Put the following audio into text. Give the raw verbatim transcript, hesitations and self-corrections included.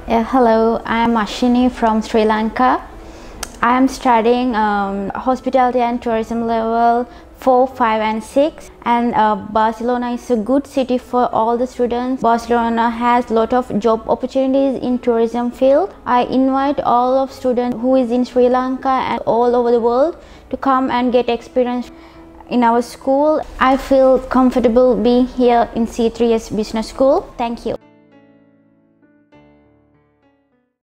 Uh, hello, I am Ashini from Sri Lanka. I am studying um, hospitality and tourism level four, five and six, and uh, Barcelona is a good city for all the students. Barcelona has a lot of job opportunities in tourism field. I invite all of students who is in Sri Lanka and all over the world to come and get experience in our school. I feel comfortable being here in C three S Business School. Thank you.